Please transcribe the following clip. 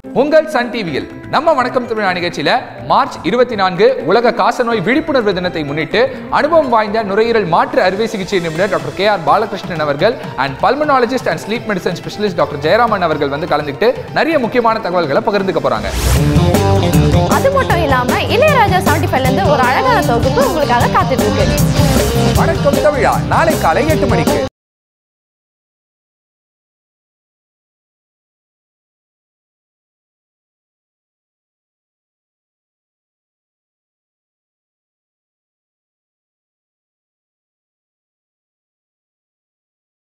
உங்கள் சன் டிவியில் நம்ம வணக்கம் தமிழா நிகழ்ச்சியில மார்ச் 24 உலக காசநோய் விழிப்புணர்வு தினத்தை முன்னிட்டு அனுபவம் வாய்ந்த நுரையீரல் மாற்று அறுவை சிகிச்சை நிபுணர் Dr.K Balakrishnan அவர்கள் and pulmonologist and sleep medicine specialist doctor Jayaraman அவர்கள் வந்து கலந்துக்கிட்டு நிறைய முக்கியமான தகவல்களை பகிர்ந்துக்க போறாங்க. அது மட்டும் இல்லாம இளையராஜா 75ல இருந்து ஒரு அழகான தொகுப்பு உங்களுக்காக காத்துட்டு இருக்கு. வணக்கம் தமிழா நாளை காலை 8 மணிக்கு.